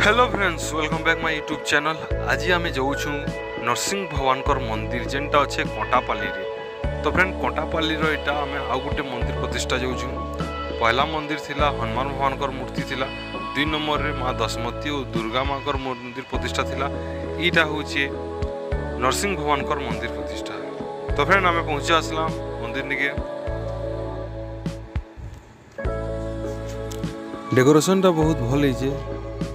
Hello friends, welcome back my YouTube channel. आज आम जाऊँ नरसिंह भगवान मंदिर जेनटा अच्छे कंटापाली रे। तो फ्रेंड कंटापाली यहाँ आम आउ गोटे मंदिर प्रतिष्ठा जाऊँ। पहला मंदिर थिला हनुमान भगवान मूर्ति थिला, 2 नंबर रे माँ दशमती और दुर्गा माँ मंदिर प्रतिष्ठा थिला। यहाँ हूँ नरसिंह भगवान मंदिर प्रतिष्ठा। तो फ्रेंड आम पहुँचे आसला मंदिर निके। डेकोरेशन टा बहुत भल है।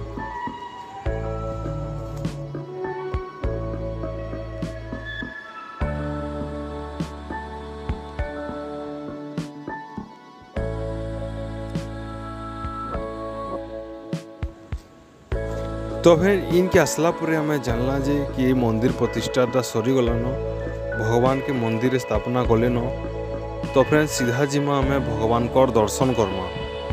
तो फिर इनके आसला पर हमें जानला जे कि ये मंदिर प्रतिष्ठाटा सरीगलान, भगवान के मंदिर स्थापना कले न। तो फ्रेंड सीधा जिमा हमें भगवान को दर्शन करमा।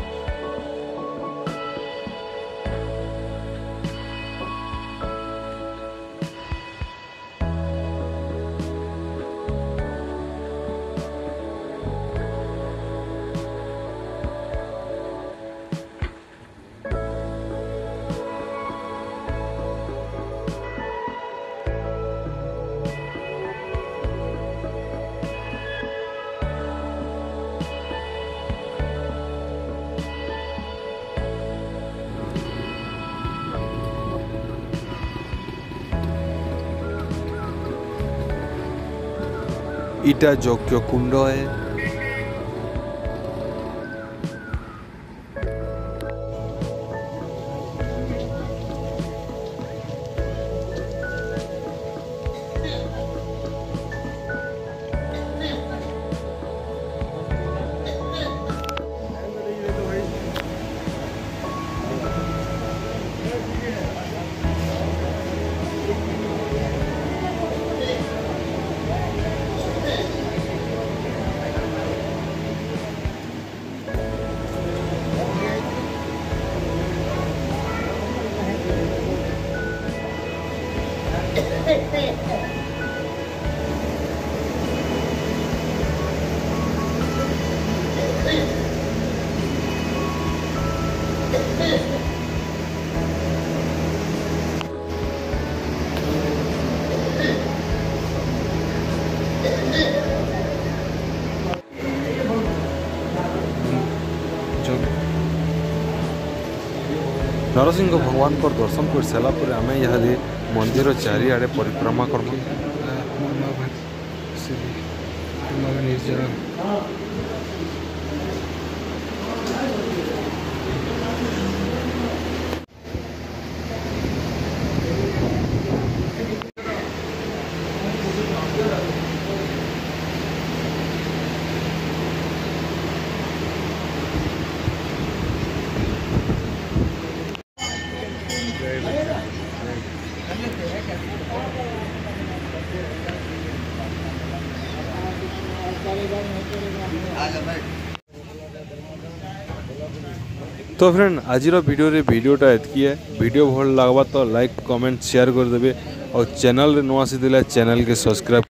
इटा यज्ञ कुंड है। नरसिंह भगवान को दर्शन कर सारा पर आम यहाँ मंदिर चारिआडे परिक्रमा करमा। तो फ्रेंड आज वीडियोटा एतकी है। वीडियो भल लगवा तो लाइक कमेंट शेयर कर देवे और चैनल रे नुआ आसी चैनल के सब्सक्राइब।